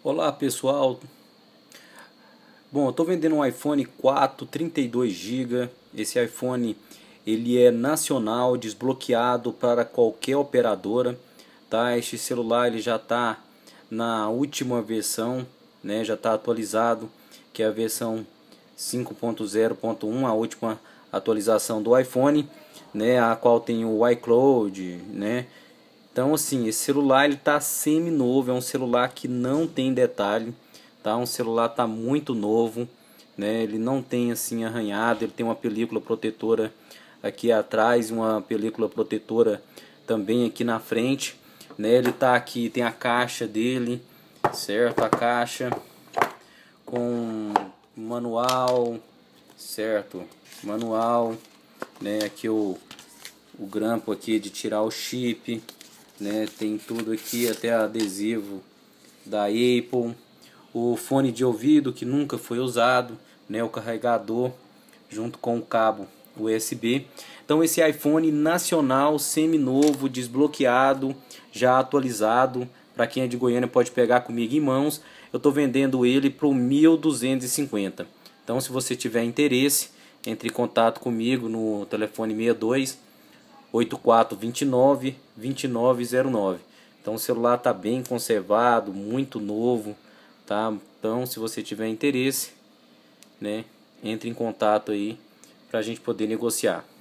Olá pessoal, bom, eu estou vendendo um iPhone 4 32 GB. Esse iPhone ele é nacional, desbloqueado para qualquer operadora, tá? Este celular ele já está na última versão, né? Já está atualizado, que é a versão 5.0.1, a última atualização do iPhone, né? A qual tem o iCloud, né? Então assim, esse celular ele tá semi-novo, é um celular que não tem detalhe, tá? Um celular tá muito novo, né? Ele não tem assim arranhado, ele tem uma película protetora aqui atrás, uma película protetora também aqui na frente, né? Ele tá aqui, tem a caixa dele, certo? A caixa com manual, certo? Manual, né? Aqui o grampo aqui de tirar o chip, né? Tem tudo aqui, até adesivo da Apple, o fone de ouvido que nunca foi usado, né? O carregador junto com o cabo USB. Então esse iPhone nacional, semi-novo, desbloqueado, já atualizado, para quem é de Goiânia pode pegar comigo em mãos. Eu estou vendendo ele por 1.250. Então se você tiver interesse, entre em contato comigo no telefone 62 8429 2909. Então o celular está bem conservado, muito novo, tá? Então se você tiver interesse, né, entre em contato aí para a gente poder negociar.